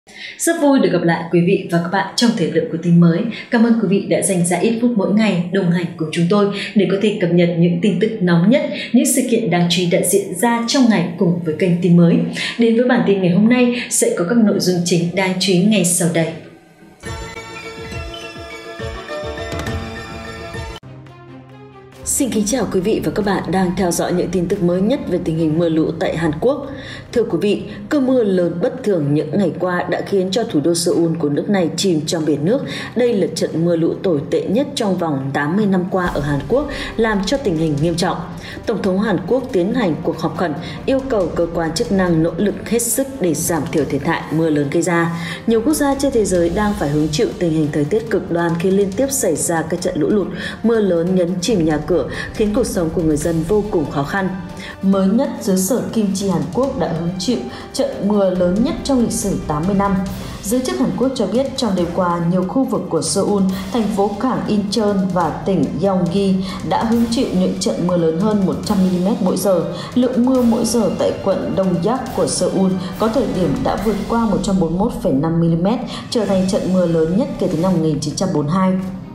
Rất vui được gặp lại quý vị và các bạn trong thời lượng của tin mới. Cảm ơn quý vị đã dành ra ít phút mỗi ngày đồng hành cùng chúng tôi để có thể cập nhật những tin tức nóng nhất, những sự kiện đáng chú ý đã diễn ra trong ngày cùng với kênh tin mới. Đến với bản tin ngày hôm nay sẽ có các nội dung chính đáng chú ý ngay sau đây. Xin kính chào quý vị và các bạn đang theo dõi những tin tức mới nhất về tình hình mưa lũ tại Hàn Quốc. Thưa quý vị, cơn mưa lớn bất thường những ngày qua đã khiến cho thủ đô Seoul của nước này chìm trong biển nước. Đây là trận mưa lũ tồi tệ nhất trong vòng 80 năm qua ở Hàn Quốc, làm cho tình hình nghiêm trọng. Tổng thống Hàn Quốc tiến hành cuộc họp khẩn yêu cầu cơ quan chức năng nỗ lực hết sức để giảm thiểu thiệt hại mưa lớn gây ra. Nhiều quốc gia trên thế giới đang phải hứng chịu tình hình thời tiết cực đoan khi liên tiếp xảy ra các trận lũ lụt, mưa lớn nhấn chìm nhà cửa, khiến cuộc sống của người dân vô cùng khó khăn. Mới nhất, xứ sở Kim Chi Hàn Quốc đã hứng chịu trận mưa lớn nhất trong lịch sử 80 năm. Giới chức Hàn Quốc cho biết trong đêm qua, nhiều khu vực của Seoul, thành phố cảng Incheon và tỉnh Gyeonggi đã hứng chịu những trận mưa lớn hơn 100 mm mỗi giờ. Lượng mưa mỗi giờ tại quận Dongyak của Seoul có thời điểm đã vượt qua 141,5 mm, trở thành trận mưa lớn nhất kể từ năm 1942.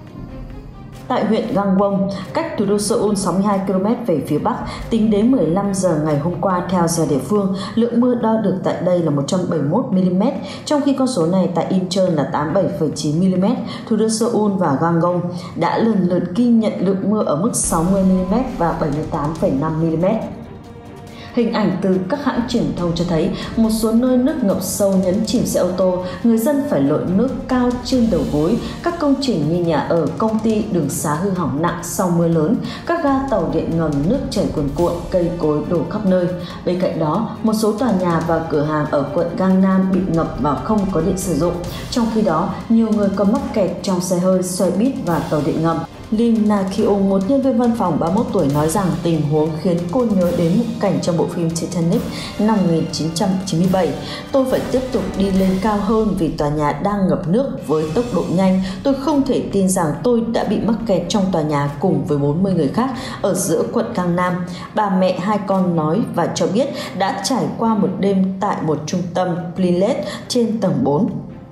Tại huyện Gangwon, cách thủ đô Seoul 62 km về phía bắc, tính đến 15 giờ ngày hôm qua theo giờ địa phương, lượng mưa đo được tại đây là 171 mm, trong khi con số này tại Incheon là 87,9 mm. Thủ đô Seoul và Gangwon đã lần lượt ghi nhận lượng mưa ở mức 60 mm và 78,5 mm. Hình ảnh từ các hãng truyền thông cho thấy một số nơi nước ngập sâu nhấn chìm xe ô tô, người dân phải lội nước cao trên đầu gối, các công trình như nhà ở, công ty, đường xá hư hỏng nặng sau mưa lớn, các ga tàu điện ngầm nước chảy cuồn cuộn, cây cối đổ khắp nơi. Bên cạnh đó, một số tòa nhà và cửa hàng ở quận Gangnam bị ngập và không có điện sử dụng. Trong khi đó, nhiều người còn mắc kẹt trong xe hơi, xe buýt và tàu điện ngầm. Lim Na-kyung, một nhân viên văn phòng 31 tuổi nói rằng tình huống khiến cô nhớ đến một cảnh trong bộ phim Titanic năm 1997. Tôi phải tiếp tục đi lên cao hơn vì tòa nhà đang ngập nước với tốc độ nhanh. Tôi không thể tin rằng tôi đã bị mắc kẹt trong tòa nhà cùng với 40 người khác ở giữa quận Gangnam. Bà mẹ hai con nói và cho biết đã trải qua một đêm tại một trung tâm Plinlet trên tầng 4.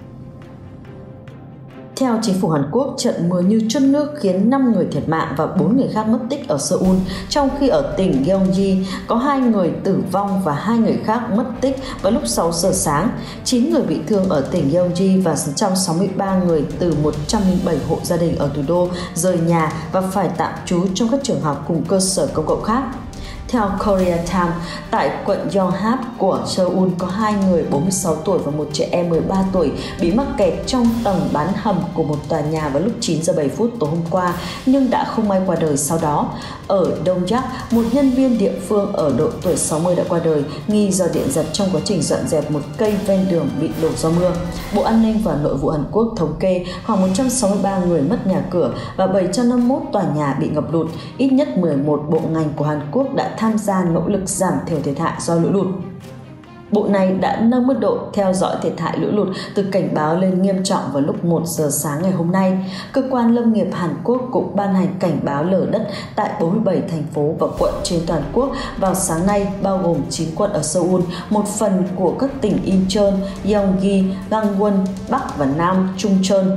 Theo chính phủ Hàn Quốc, trận mưa như trút nước khiến 5 người thiệt mạng và 4 người khác mất tích ở Seoul, trong khi ở tỉnh Gyeonggi có 2 người tử vong và 2 người khác mất tích vào lúc 6 giờ sáng. 9 người bị thương ở tỉnh Gyeonggi và 163 người từ 107 hộ gia đình ở thủ đô rời nhà và phải tạm trú trong các trường học cùng cơ sở công cộng khác. Theo Korea Times, tại quận Yonhap của Seoul có 2 người 46 tuổi và một trẻ em 13 tuổi bị mắc kẹt trong tầng bán hầm của một tòa nhà vào lúc 9 giờ 7 phút tối hôm qua nhưng đã không may qua đời sau đó. Ở Dongyak, một nhân viên địa phương ở độ tuổi 60 đã qua đời nghi do điện giật trong quá trình dọn dẹp một cây ven đường bị đổ do mưa. Bộ An ninh và Nội vụ Hàn Quốc thống kê khoảng 163 người mất nhà cửa và 751 tòa nhà bị ngập lụt. Ít nhất 11 bộ ngành của Hàn Quốc đã tham gia nỗ lực giảm thiểu thiệt hại do lũ lụt. Bộ này đã nâng mức độ theo dõi thiệt hại lũ lụt từ cảnh báo lên nghiêm trọng vào lúc 1 giờ sáng ngày hôm nay. Cơ quan Lâm nghiệp Hàn Quốc cũng ban hành cảnh báo lở đất tại 47 thành phố và quận trên toàn quốc vào sáng nay, bao gồm 9 quận ở Seoul, một phần của các tỉnh Incheon, Gyeonggi, Gangwon, Bắc và Nam Chungcheon.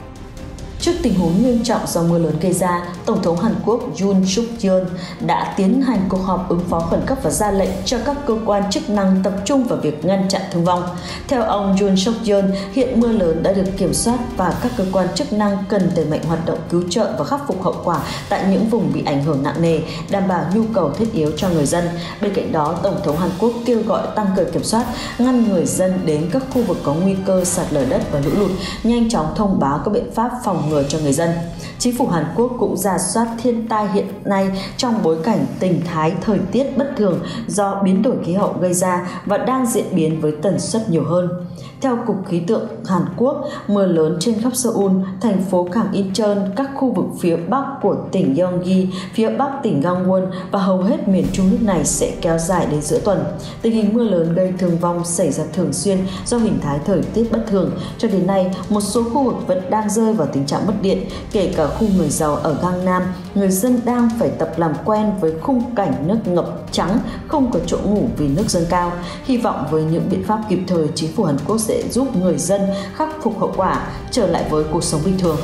Trước tình huống nghiêm trọng do mưa lớn gây ra, Tổng thống Hàn Quốc Yoon Suk Yeol đã tiến hành cuộc họp ứng phó khẩn cấp và ra lệnh cho các cơ quan chức năng tập trung vào việc ngăn chặn thương vong. Theo ông Yoon Suk Yeol, hiện mưa lớn đã được kiểm soát và các cơ quan chức năng cần đẩy mạnh hoạt động cứu trợ và khắc phục hậu quả tại những vùng bị ảnh hưởng nặng nề, đảm bảo nhu cầu thiết yếu cho người dân. Bên cạnh đó, Tổng thống Hàn Quốc kêu gọi tăng cường kiểm soát, ngăn người dân đến các khu vực có nguy cơ sạt lở đất và lũ lụt, nhanh chóng thông báo các biện pháp phòng ngừa cho người dân. Chính phủ Hàn Quốc cũng rà soát thiên tai hiện nay trong bối cảnh tình thái thời tiết bất thường do biến đổi khí hậu gây ra và đang diễn biến với tần suất nhiều hơn. Theo Cục Khí tượng Hàn Quốc, mưa lớn trên khắp Seoul, thành phố cảng Incheon, các khu vực phía bắc của tỉnh Gyeonggi, phía bắc tỉnh Gangwon và hầu hết miền trung nước này sẽ kéo dài đến giữa tuần. Tình hình mưa lớn gây thương vong xảy ra thường xuyên do hình thái thời tiết bất thường. Cho đến nay, một số khu vực vẫn đang rơi vào tình trạng trạng mất điện. Kể cả khu người giàu ở Gangnam, người dân đang phải tập làm quen với khung cảnh nước ngập trắng, không có chỗ ngủ vì nước dâng cao. Hy vọng với những biện pháp kịp thời, chính phủ Hàn Quốc sẽ giúp người dân khắc phục hậu quả, trở lại với cuộc sống bình thường.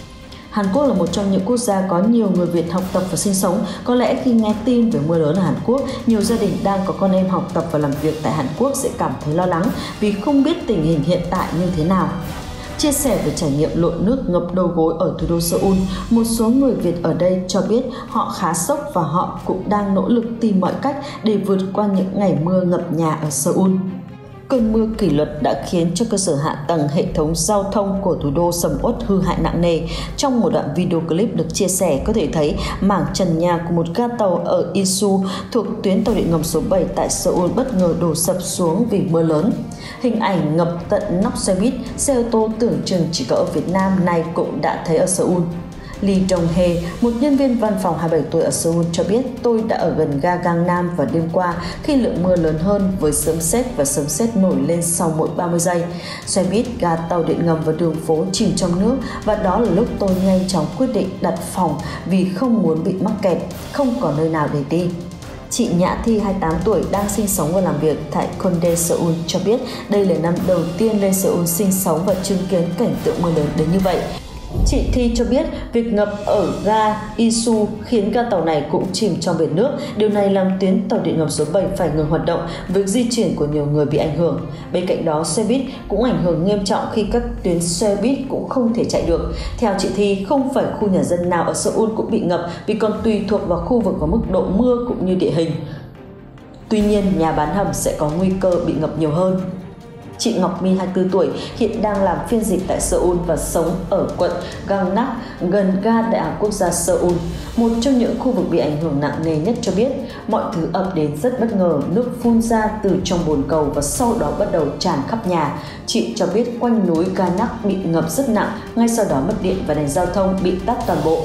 Hàn Quốc là một trong những quốc gia có nhiều người Việt học tập và sinh sống. Có lẽ khi nghe tin về mưa lớn ở Hàn Quốc, nhiều gia đình đang có con em học tập và làm việc tại Hàn Quốc sẽ cảm thấy lo lắng vì không biết tình hình hiện tại như thế nào. Chia sẻ về trải nghiệm lội nước ngập đầu gối ở thủ đô Seoul, một số người Việt ở đây cho biết họ khá sốc và họ cũng đang nỗ lực tìm mọi cách để vượt qua những ngày mưa ngập nhà ở Seoul. Cơn mưa kỷ luật đã khiến cho cơ sở hạ tầng hệ thống giao thông của thủ đô sầm uất, hư hại nặng nề. Trong một đoạn video clip được chia sẻ, có thể thấy mảng trần nhà của một ga tàu ở Isu thuộc tuyến tàu điện ngầm số 7 tại Seoul bất ngờ đổ sập xuống vì mưa lớn. Hình ảnh ngập tận nóc xe buýt, xe ô tô tưởng chừng chỉ có ở Việt Nam này cũng đã thấy ở Seoul. Lee Dong-hye, một nhân viên văn phòng 27 tuổi ở Seoul cho biết, tôi đã ở gần ga Gangnam vào đêm qua khi lượng mưa lớn hơn với sấm sét và sấm sét nổi lên sau mỗi 30 giây. Xe buýt, ga tàu điện ngầm và đường phố chìm trong nước và đó là lúc tôi nhanh chóng quyết định đặt phòng vì không muốn bị mắc kẹt, không có nơi nào để đi. Chị Nhã Thi, 28 tuổi, đang sinh sống và làm việc tại Kondae, Seoul cho biết đây là năm đầu tiên lên Seoul sinh sống và chứng kiến cảnh tượng mưa lớn đến như vậy. Chị Thi cho biết việc ngập ở ga Isu khiến ga tàu này cũng chìm trong biển nước. Điều này làm tuyến tàu điện ngầm số 7 phải ngừng hoạt động, việc di chuyển của nhiều người bị ảnh hưởng. Bên cạnh đó, xe buýt cũng ảnh hưởng nghiêm trọng khi các tuyến xe buýt cũng không thể chạy được. Theo chị Thi, không phải khu nhà dân nào ở Seoul cũng bị ngập vì còn tùy thuộc vào khu vực và mức độ mưa cũng như địa hình. Tuy nhiên, nhà bán hầm sẽ có nguy cơ bị ngập nhiều hơn. Chị Ngọc My, 24 tuổi, hiện đang làm phiên dịch tại Seoul và sống ở quận Gangnak, gần ga Đại học Quốc gia Seoul. Một trong những khu vực bị ảnh hưởng nặng nề nhất cho biết, mọi thứ ập đến rất bất ngờ, nước phun ra từ trong bồn cầu và sau đó bắt đầu tràn khắp nhà. Chị cho biết quanh núi Gangnak bị ngập rất nặng, ngay sau đó mất điện và đèn giao thông bị tắt toàn bộ.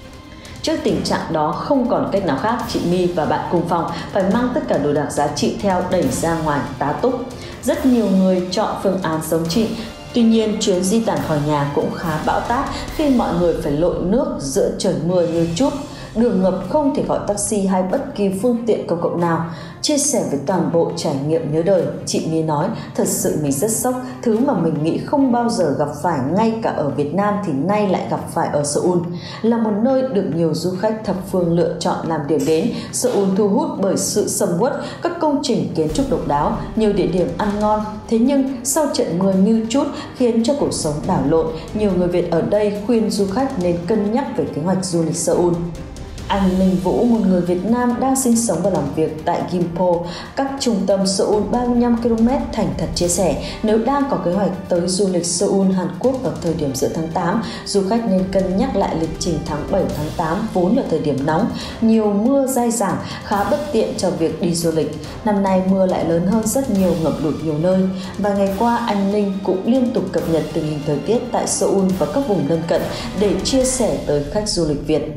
Trước tình trạng đó, không còn cách nào khác, chị My và bạn cùng phòng phải mang tất cả đồ đạc giá trị theo đẩy ra ngoài tá túc. Rất nhiều người chọn phương án giống chị. Tuy nhiên, chuyến di tản khỏi nhà cũng khá bão táp khi mọi người phải lội nước giữa trời mưa như trút. Đường ngập không thể gọi taxi hay bất kỳ phương tiện công cộng nào. Chia sẻ về toàn bộ trải nghiệm nhớ đời, chị My nói, thật sự mình rất sốc, thứ mà mình nghĩ không bao giờ gặp phải ngay cả ở Việt Nam thì nay lại gặp phải ở Seoul. Là một nơi được nhiều du khách thập phương lựa chọn làm điểm đến, Seoul thu hút bởi sự sầm uất, các công trình kiến trúc độc đáo, nhiều địa điểm ăn ngon. Thế nhưng, sau trận mưa như trút khiến cho cuộc sống đảo lộn, nhiều người Việt ở đây khuyên du khách nên cân nhắc về kế hoạch du lịch Seoul. Anh Minh Vũ, một người Việt Nam đang sinh sống và làm việc tại Gimpo, cách trung tâm Seoul 35 km, thành thật chia sẻ, nếu đang có kế hoạch tới du lịch Seoul, Hàn Quốc vào thời điểm giữa tháng 8, du khách nên cân nhắc lại lịch trình tháng 7, tháng 8 vốn là thời điểm nóng, nhiều mưa dai dẳng, khá bất tiện cho việc đi du lịch. Năm nay mưa lại lớn hơn rất nhiều, ngập lụt nhiều nơi. Vài ngày qua, anh Ninh cũng liên tục cập nhật tình hình thời tiết tại Seoul và các vùng lân cận để chia sẻ tới khách du lịch Việt.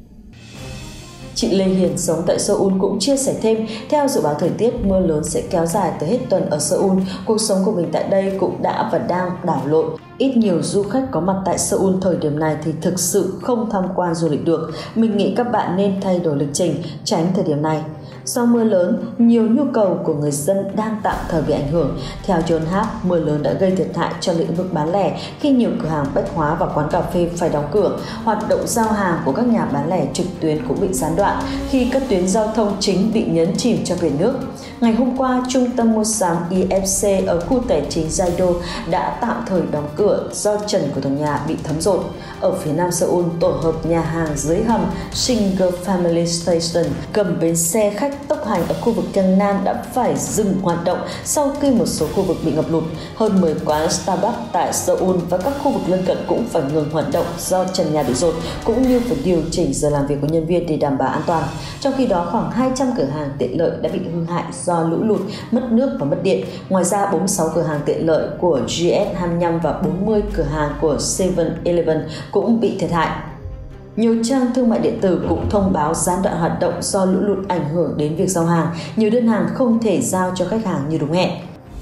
Chị Lê Hiền sống tại Seoul cũng chia sẻ thêm, theo dự báo thời tiết, mưa lớn sẽ kéo dài tới hết tuần ở Seoul. Cuộc sống của mình tại đây cũng đã và đang đảo lộn. Ít nhiều du khách có mặt tại Seoul thời điểm này thì thực sự không tham quan du lịch được. Mình nghĩ các bạn nên thay đổi lịch trình, tránh thời điểm này. Do mưa lớn, nhiều nhu cầu của người dân đang tạm thời bị ảnh hưởng. Theo John Hap, mưa lớn đã gây thiệt hại cho lĩnh vực bán lẻ khi nhiều cửa hàng bách hóa và quán cà phê phải đóng cửa. Hoạt động giao hàng của các nhà bán lẻ trực tuyến cũng bị gián đoạn khi các tuyến giao thông chính bị nhấn chìm trong biển nước. Ngày hôm qua, trung tâm mua sắm IFC ở khu tài chính Jaido đã tạm thời đóng cửa do trần của tòa nhà bị thấm dột. Ở phía nam Seoul, tổ hợp nhà hàng dưới hầm Singer Family Station cầm bến xe khách tốc hành ở khu vực Gangnam đã phải dừng hoạt động sau khi một số khu vực bị ngập lụt. Hơn 10 quán Starbucks tại Seoul và các khu vực lân cận cũng phải ngừng hoạt động do trần nhà bị dột, cũng như phải điều chỉnh giờ làm việc của nhân viên để đảm bảo an toàn. Trong khi đó, khoảng 200 cửa hàng tiện lợi đã bị hư hại do lũ lụt, mất nước và mất điện. Ngoài ra, 46 cửa hàng tiện lợi của GS25 và 40 cửa hàng của 7-Eleven cũng bị thiệt hại. Nhiều trang thương mại điện tử cũng thông báo gián đoạn hoạt động do lũ lụt ảnh hưởng đến việc giao hàng. Nhiều đơn hàng không thể giao cho khách hàng như đúng hẹn.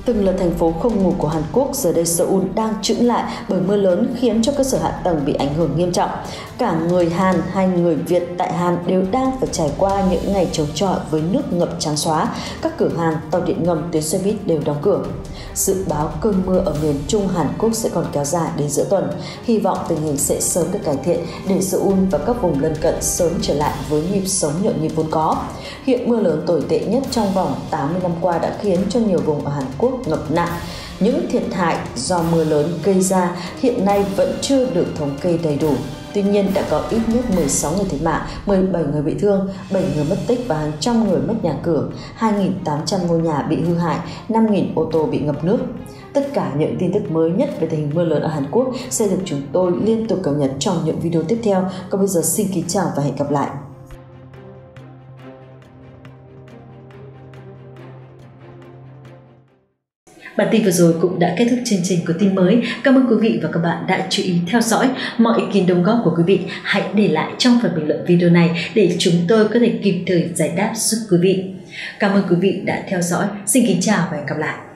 Từng là thành phố không ngủ của Hàn Quốc, giờ đây Seoul đang chững lại bởi mưa lớn khiến cho cơ sở hạ tầng bị ảnh hưởng nghiêm trọng. Cả người Hàn hay người Việt tại Hàn đều đang phải trải qua những ngày chống chọi với nước ngập trắng xóa. Các cửa hàng, tàu điện ngầm, tuyến xe buýt đều đóng cửa. Dự báo cơn mưa ở miền Trung Hàn Quốc sẽ còn kéo dài đến giữa tuần. Hy vọng tình hình sẽ sớm được cải thiện để Seoul và các vùng lân cận sớm trở lại với nhịp sống nhộn nhịp vốn có. Hiện mưa lớn tồi tệ nhất trong vòng 80 năm qua đã khiến cho nhiều vùng ở Hàn Quốc ngập nặng. Những thiệt hại do mưa lớn gây ra hiện nay vẫn chưa được thống kê đầy đủ. Tuy nhiên đã có ít nhất 16 người thiệt mạng, 17 người bị thương, 7 người mất tích và hàng trăm người mất nhà cửa, 2.800 ngôi nhà bị hư hại, 5.000 ô tô bị ngập nước. Tất cả những tin tức mới nhất về tình hình mưa lớn ở Hàn Quốc sẽ được chúng tôi liên tục cập nhật trong những video tiếp theo. Còn bây giờ xin kính chào và hẹn gặp lại! Bản tin vừa rồi cũng đã kết thúc chương trình của tin mới. Cảm ơn quý vị và các bạn đã chú ý theo dõi. Mọi ý kiến đóng góp của quý vị hãy để lại trong phần bình luận video này để chúng tôi có thể kịp thời giải đáp giúp quý vị. Cảm ơn quý vị đã theo dõi. Xin kính chào và hẹn gặp lại.